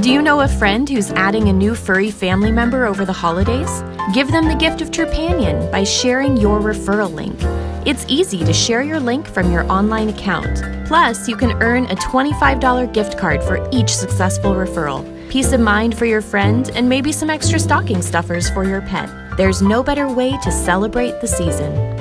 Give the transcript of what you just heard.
Do you know a friend who's adding a new furry family member over the holidays? Give them the gift of Trupanion by sharing your referral link. It's easy to share your link from your online account. Plus, you can earn a $25 gift card for each successful referral. Peace of mind for your friend and maybe some extra stocking stuffers for your pet. There's no better way to celebrate the season.